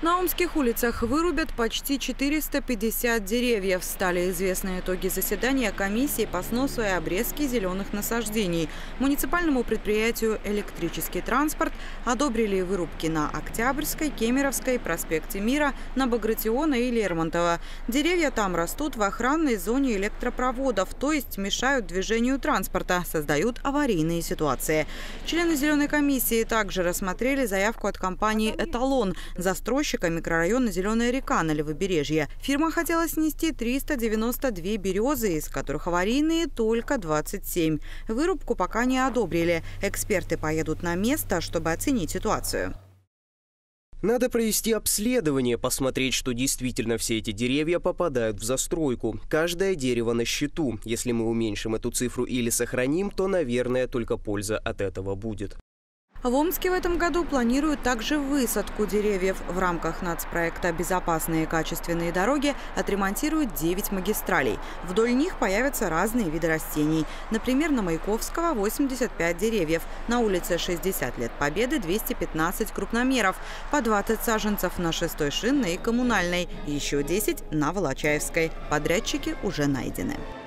На омских улицах вырубят почти 450 деревьев. Стали известны итоги заседания комиссии по сносу и обрезке зеленых насаждений. Муниципальному предприятию «Электрический транспорт» одобрили вырубки на Октябрьской, Кемеровской, проспекте Мира, на Багратиона и Лермонтова. Деревья там растут в охранной зоне электропроводов, то есть мешают движению транспорта, создают аварийные ситуации. Члены зеленой комиссии также рассмотрели заявку от компании «Эталон», застройщика микрорайона «Зеленая река» на Левобережье. Фирма хотела снести 392 березы, из которых аварийные только 27. Вырубку пока не одобрили. Эксперты поедут на место, чтобы оценить ситуацию. Надо провести обследование, посмотреть, что действительно все эти деревья попадают в застройку. Каждое дерево на счету. Если мы уменьшим эту цифру или сохраним, то, наверное, только польза от этого будет. В Омске в этом году планируют также высадку деревьев. В рамках нацпроекта «Безопасные и качественные дороги» отремонтируют 9 магистралей. Вдоль них появятся разные виды растений. Например, на Маяковского 85 деревьев, на улице 60 лет Победы 215 крупномеров, по 20 саженцев на 6-й Шинной и Коммунальной, еще 10 на Волочаевской. Подрядчики уже найдены.